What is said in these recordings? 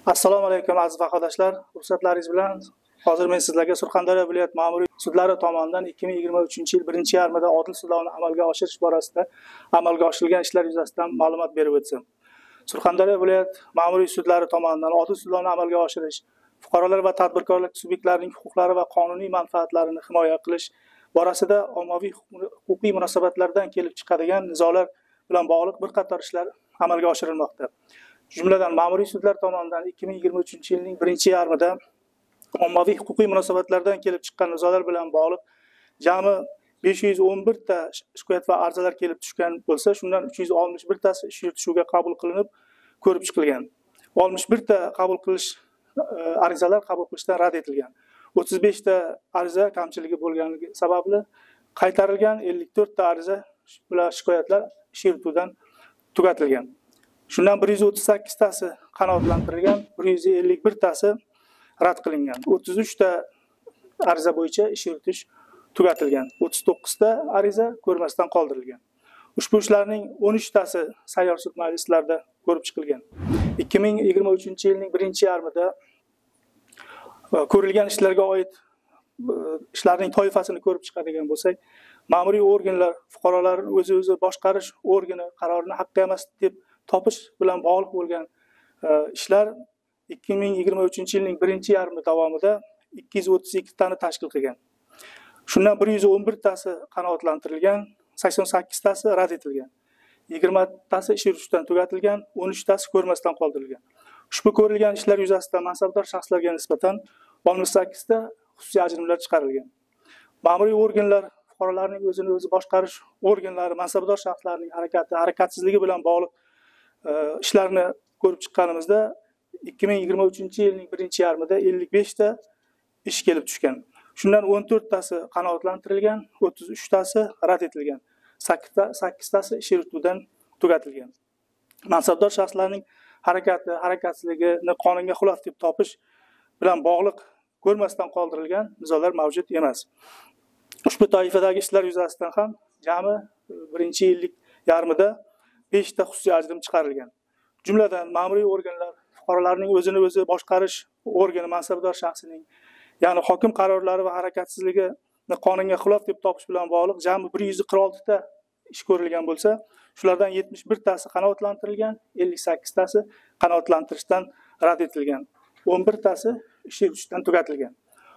Assalomu alaykum aziz vatandoshlar. Ruxsatlaringiz bilan hozir men sizlarga Surxondaryo viloyat ma'muriy sudlari tomonidan 2023-yil 1-yarmida odil sudlovni amalga oshirish borasida amalga oshirilgan ishlar yuzasidan ma'lumot berib o'tsam. Surxondaryo viloyat ma'muriy sudlari tomonidan odil sudlovni amalga oshirish, fuqarolar va tadbirkorlik subyektlarining huquqlari va qonuniy manfaatlarini himoya qilish borasida ommaviy huquqiy munosabatlardan kelib chiqadigan nizolar bilan bog'liq bir qator ishlar amalga oshirilmoqda. Jumladan ma'muriy sudlar tomonidan 2023-yilning 1-yarmida ommaviy huquqiy munosabatlardan kelib chiqqan nizolar bilan bog'liq jami 511 ta shikoyat va arzalar kelib tushgan bo'lsa, shundan 361 tasi ish yuritishuvga qabul qilinib, ko'rib chiqilgan. 61 ta qabul qilish arizalar qabul qilishdan rad etilgan. 35 ta ariza kamchiligi bo'lganligi sababli qaytarilgan, 54 ta ariza bilan shikoyatlar ish yurituvdan tugatilgan. Shundan 138 tasi qanoatlantirilgan, 151 tasi rad qilingan. 33 ta ariza bo'yicha ish yuritish tugatilgan. 39 ta ariza ko'rmasdan qoldirilgan. Ushbu ishlarning 13 tasi sayyor sud majlislarida ko'rib chiqilgan. 2023-yilning 1-yarmida ko'rilgan ishlarga oid ishlarning toifasini ko'rib chiqadigan bo'lsak, ma'muriy organlar fuqarolarning o'zi boshqarish organi qarorini haqqi emas deb topish bilan bog'liq bo'lgan ishlar 2023-yilning 1-yarmi davomida 232 tani tashkil qilgan. Shundan 111 tasi qanoatlantirilgan, 88 tasi rad etilgan. 20 tasi ish yuritishdan tugatilgan, 13 tasi ko'rmasdan qoldirilgan. Ushbu ko'rilgan ishlar yuzasidan mansabdor shaxslarga nisbatan 68 ta xususiy ajrimlar chiqarilgan. Ma'muriy organlar fuqarolarning o'zini boshqarish organlari mansabdor shaxslarning harakatsizligi bilan bog'liq ishlarni ko'rib chiqqanimizda 2023-yilning 1-yarmida 55 ta ish kelib tushgan. Shundan 14 tasi qanoatlantirilgan, 33 tasi rad etilgan, 8 tasi ish yurituvdan tugatilgan. Mansabdor shaxslarning harakatsizligini qonunga xilof deb topish bilan bog'liq ko'rmasdan qoldirilgan nizolar mavjud emas. Ushbu toifadagi ishlar yuzasidan ham jami 1-yarmida 5 ta xususiy ajrim chiqarilgan. Jumladan ma'muriy organlar fuqarolarning o'zini boshqarish organi mansabdor shaxsining, ya'ni hokim qarorlari va harakatsizligini qonunga xilof deb topish bilan bog'liq jami 146 ta ish ko'rilgan bo'lsa, shulardan 71 tasi qanoatlantirilgan, 58 tasi qanoatlantirishdan rad etilgan, 11 tasi ish yuritishdan tugatilgan,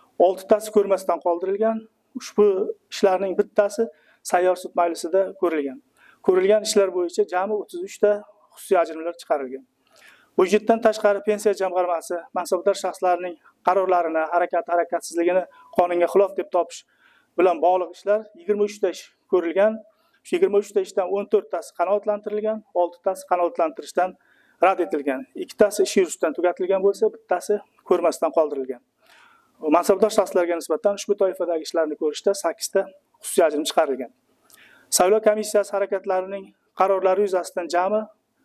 6 tasi ko'rmasdan qoldirilgan. Ushbu ishlarning bittasi sayyor sud majlisida ko'rilgan. Ko'rilgan ishlar bo'yicha jami 33 ta xususiy ajrimlar chiqarilgan. Budjetdan tashqari pensiya jamg'armasi mansabdor shaxslarning qarorlarini, harakatsizligini qonunga xilof deb topish bilan bog'liq ishlar 23 ta ish ko'rilgan. Shu 23 ta ishdan 14 tasi qanoatlantirilgan, 6 tasi qanoatlantirishdan rad etilgan, 2 tasi ish yuritishdan tugatilgan bo'lsa, bittasi ko'rmasdan qoldirilgan. Mansabdor shaxslarga nisbatan ushbu toifadagi ishlarni ko'rishda 8 ta xususiy ajrim chiqarilgan. Saylov komissiyasi harakatlarining qarorlari yuzasidan jami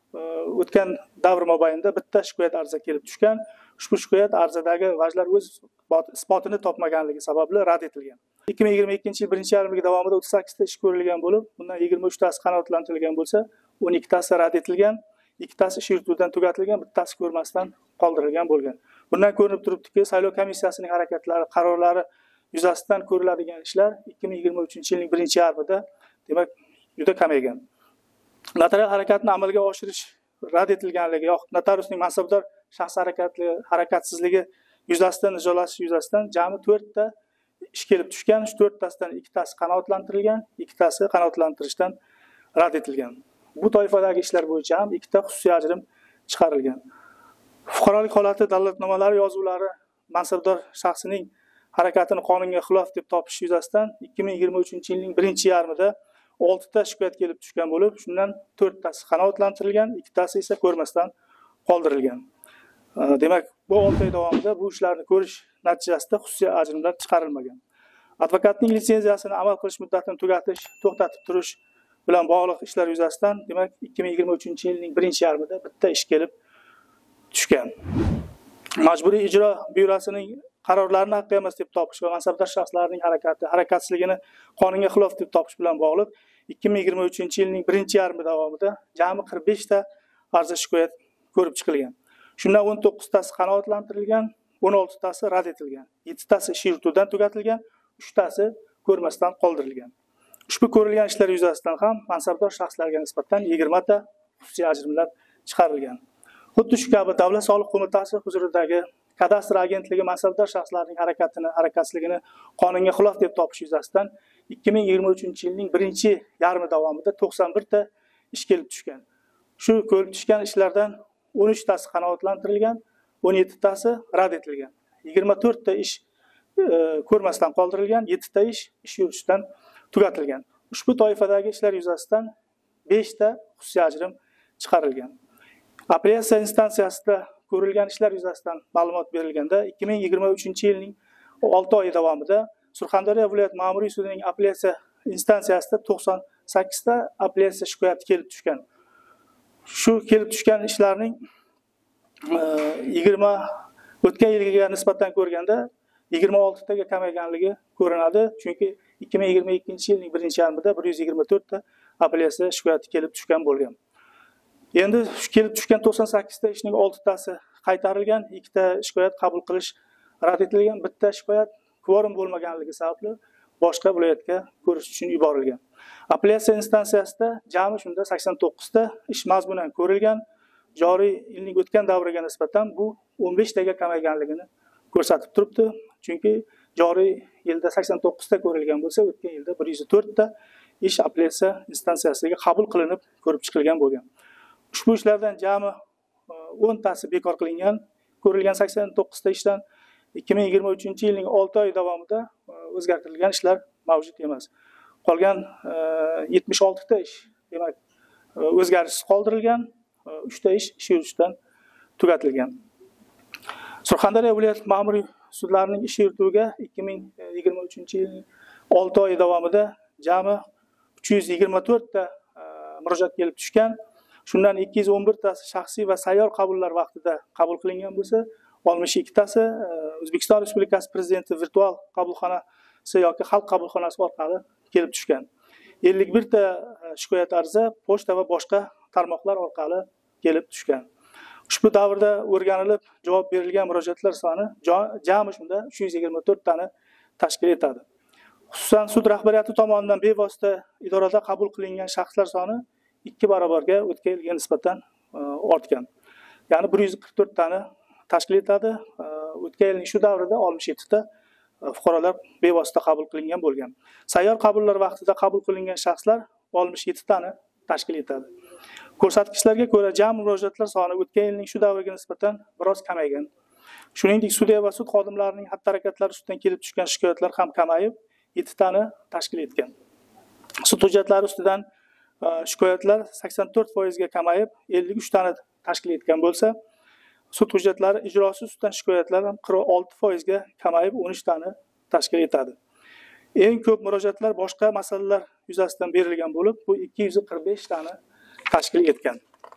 o'tgan davr mobaynida bitta shikoyat ariza kelib tushgan. Ushbu shikoyat arizadagi vajlar o'z isbotini topmaganligi sababli rad etilgan. 2022-yil 1-yarmiga davomida 38 ta ish ko'rilgan bo'lib, bundan 23 tasi qanoatlantirilgan bo'lsa, 12 tasi rad etilgan, 2 tasi ish yurituvdan tugatilgan, bittasi ko'rmasdan qoldirilgan bo'lgan. Bundan ko'rinib turibdiki, saylov komissiyasining harakatlari, qarorlari yuzasidan ko'riladigan ishlar 2023-yilning 1-yarmida demak juda kamaygan. Notarial harakatni amalga oshirish rad etilganligi yoki notariusning mansabdor shaxs harakatsizligi yuzasidan ijrolash yuzasidan jami 4 ta ish kelib tushgan. Shu 4 tasidan 2 tasi qanoatlantirilgan, 2 tasi qanoatlantirishdan rad etilgan. Bu toifadagi ishlar bo'yicha ham 2 ta xususiy ajrim chiqarilgan. Fuqarolik holati dalolatnomalari yozuvlari mansabdor shaxsining harakatini qonunga xilof deb topish yuzasidan 2023-yilning 1-yarmida 6 ta shikoyat kelib tushgan bo'lib, shundan 4 tasi qanoatlantirilgan, 2 tasi esa ko'rmasdan qoldirilgan. Demak, bu 6 oy davomida bu ishlarni ko'rish natijasida xususiy ajrimlar chiqarilmagan. Advokatning litsenziyasini amal qilish muddatini tugatish, to'xtatib turish bilan bog'liq ishlar yuzasidan demak 2023-yilning 1-yarmida bitta ish kelib tushgan. Majburiy ijro byurosining qarorlarini haqqi emas deb topish va mansabdor shaxslarning harakatsizligini qonunga xilof deb topish bilan bog'liq 2023-yilning 1-yarmi davomida jami 45 ta arza shikoyat ko'rib chiqilgan. Shundan 19tasi qanoatlantirilgan, 16tasi rad etilgan, 7tasi ish yurituvdan tugatilgan, 3tasi ko'rmasdan qoldirilgan. Ushbu ko'rilgan ishlar yuzasidan ham mansabdor shaxslarga nisbatan 20 ta xususiy ajrimlar chiqarilgan. Xuddi shu kabi Davlat soliq qo'mitasi huzuridagi kadastr agentligi mansabdor shaxslarning harakatsizligini qonunga xilof deb topish yuzasidan 2023-yilning birinchi yarmi davomida 91 ta ish kelib tushgan. Shu kelib tushgan ishlardan 13 tasi qanoatlantirilgan, 17 tasi rad etilgan. 24 ta ish ko'rmasdan qoldirilgan, 7 ta ish yuritishdan tugatilgan. Ushbu toifadagi ishlar yuzasidan 5 ta xususiy ajrim chiqarilgan. Apellyatsiya instansiyasida ko'rilgan ishlar yuzasidan ma'lumot berilganda 2023-yilning 6 oyi davomida Surxondaryo viloyat ma'muriy sudining apellyatsiya instansiyasida 98 ta apellyatsiya shikoyati kelib tushgan. Shu kelib tushgan ishlarning 20 o'tgan yilga nisbatan ko'rganda 26 taga kamayganligi ko'rinadi. Chunki 2022-yilning birinchi yarmida 124 ta apellyatsiya shikoyati kelib tushgan bo'lgan. Endi kelib tushgan 98 ta ishning 6 tasi qaytarilgan, 2 ta shikoyat qabul qilish rad etilgan, 1 ta shikoyat kvorum bo'lmaganligi sababli boshqa viloyatga ko'rish uchun yuborilgan. Apellyatsiya instansiyasida jami shunda 89 ta ish mazmunan ko'rilgan. Joriy yilning o'tgan davriga nisbatan bu 15 taga kamayganligini ko'rsatib turibdi. Chunki joriy yilda 89 ta ko'rilgan bo'lsa, o'tgan yilda 104 ta ish apellyatsiya instansiyasiga qabul qilinib ko'rib chiqilgan bo'lgan. Ushbu ishlardan jami 10 tasi bekor qilingan, ko'rilgan 89 ta ishdan 2023-yilning 6 oy davomida o'zgartirilgan ishlar mavjud emas. Qolgan 76 ta ish, demak, o'zgarishsiz qoldirilgan, 3 ta ish yuritishdan tugatilgan. Surxondaryo viloyat ma'muriy sudlarining ish yurituviga 2023-yilning 6 oy davomida jami 324 ta murojaat kelib tushgan. Shundan 211 tasi shaxsiy va sayyor qabullar vaqtida qabul qilingan bo'lsa, 62 tasi O'zbekiston Respublikasi Prezidenti virtual qabulxonasi yoki xalq qabulxonasi orqali kelib tushgan. 51 ta shikoyat ariza pochta va boshqa tarmoqlar orqali kelib tushgan. Ushbu davrda o'rganilib javob berilgan murojaatlar soni jami shunda 324 tani tashkil etadi. Xususan sud rahbariyati tomonidan bevosita idorada qabul qilingan shaxslar soni 2 barobarga o'tgan yilga nisbatan ortgan. Ya'ni 144 tani tashkil etadi. O'tgan yilning shu davrida 67 ta fuqarolar bevosita qabul qilingan bo'lgan. Sayyor qabullar vaqtida qabul qilingan shaxslar 67 tani tashkil etadi. Ko'rsatkichlarga ko'ra jami murojaatlar soni o'tgan yilning shu davriga nisbatan biroz kamaygan. Shuningdek, sudya va sud xodimlarining xatti-harakatlari ustidan kelib tushgan shikoyatlar ham kamayib, 7 tani tashkil etgan. Sud hujjatlari ustidan shikoyatlar 84% ga kamayib, 53 tani tashkil etgan bo'lsa, sud hujjatlari ijrosi ustidan shikoyatlar ham 46% ga kamayib, 13 tani tashkil etadi. Eng ko'p murojaatlar boshqa masalalar yuzasidan berilgan bo'lib, bu 245 tani tashkil etgan.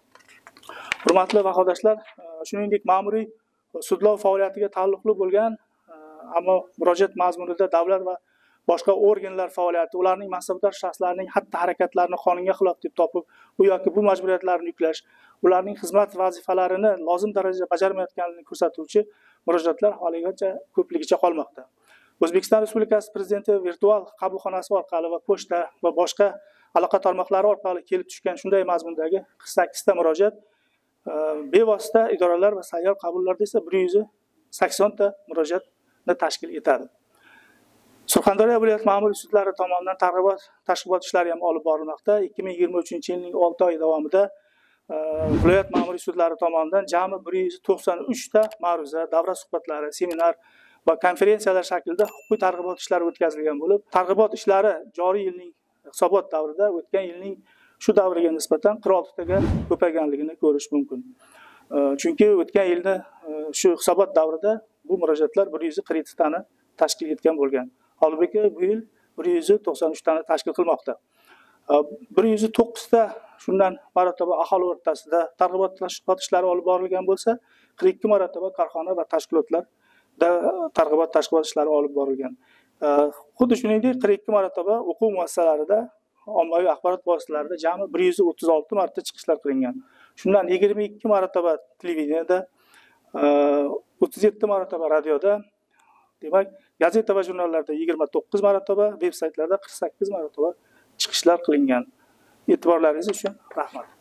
Hurmatli vahodoshlar, shuningdek ma'muriy sudlov faoliyatiga taalluqli bo'lgan, ammo murojaat mazmunida davlat va boshqa organlar faoliyati, ularning mansabdor shaxslarining xatti-harakatlarini qonunga xilof deb topib, bu yoki bu majburiyatlarni yuklash, ularning xizmat vazifalarini lozim darajada bajarmayotganligini ko'rsatuvchi murojaatlar haligacha ko'pligicha qolmoqda. O'zbekiston Respublikasi Prezidenti virtual qabulxonasi orqali va pochta va boshqa aloqa tarmoqlari orqali kelib tushgan shunday mazmundagi 48 ta murojaat bevosita idoralar va sayyor qabullarda esa 180 ta murojaatni tashkil etadi. Surxondaryo viloyat ma'muriy sudlari tomonidan targ'ibot ishlari ham olib borilmoqda. 2023-yilning 6 oy davomida viloyat ma'muriy sudlari tomonidan jami 193 ta ma'ruza, davra suhbatlari, seminar va konferensiyalar shaklida huquqiy targ'ibot ishlari o'tkazilgan bo'lib, targ'ibot ishlari joriy yilning hisobot davrida o'tgan yilning shu davriga nisbatan 46 taga ko'payganligini ko'rish mumkin. Chunki o'tgan yilda shu hisobot davrida bu murojaatlar 147 tani tashkil etgan bo'lgan. Holbuki bu yil 193 tani tashkil qilmoqda. 109 ta shundan marotaba aholi o'rtasida targ'ibot ishlari olib borilgan bo'lsa, 42 marotaba korxona va tashkilotlarda targ'ibot ishlari olib borilgan. Xuddi shuningdek 42 marotaba o'quv muassasalarida, ommaviy axborot vositalarida jami 136 marta chiqishlar qilingan. Shundan 22 marotaba televideniyada, 37 marotaba radioda, demak, gazeta va jurnallarda 29 marotaba, veb saytlarda 48 marotaba chiqishlar qilingan. E'tiborlaringiz uchun rahmat.